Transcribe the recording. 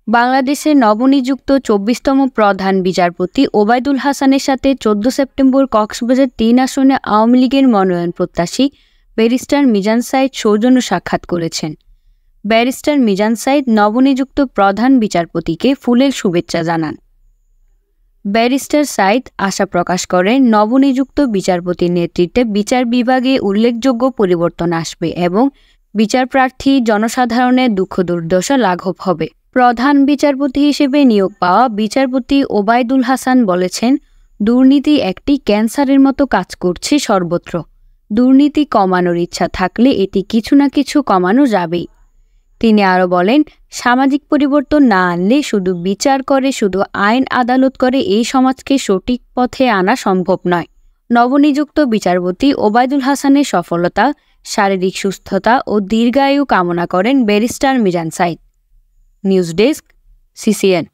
বাংলাদেশের নবনিযুক্ত ২৪তম প্রধান বিচারপতি ওবায়দুল হাসানের সাথে ১৪ সেপ্টেম্বর কক্সবাজার ৩ আসনে আওয়ামী লীগের মনোনয়ন প্রত্যাশী ব্যারিস্টার মিজান সাঈদ সৌজন্য সাক্ষাৎ করেছেন। ব্যারিস্টার মিজান সাঈদ নবনিযুক্ত প্রধান বিচারপতিকে ফুলেল শুভেচ্ছা জানান। ব্যারিস্টার সাঈদ আশা প্রকাশ করেন, নবনিযুক্ত বিচারপতির নেতৃত্বে বিচার বিভাগে উল্লেখযোগ্য পরিবর্তন আসবে এবং বিচারপ্রার্থী জনসাধারণের দুঃখ দুর্দশা লাঘব হবে। প্রধান বিচারপতি হিসেবে নিয়োগ পাওয়া বিচারপতি ওবায়দুল হাসান বলেছেন, দুর্নীতি একটি ক্যান্সারের মতো কাজ করছে সর্বত্র। দুর্নীতি কমানোর ইচ্ছা থাকলে এটি কিছু না কিছু কমানো যাবেই। তিনি আরও বলেন, সামাজিক পরিবর্তন না আনলে শুধু বিচার করে, শুধু আইন আদালত করে এই সমাজকে সঠিক পথে আনা সম্ভব নয়। নবনিযুক্ত বিচারপতি ওবায়দুল হাসানের সফলতা, শারীরিক সুস্থতা ও দীর্ঘায়ু কামনা করেন barrister Mizan Sayeed. News desk, CCN।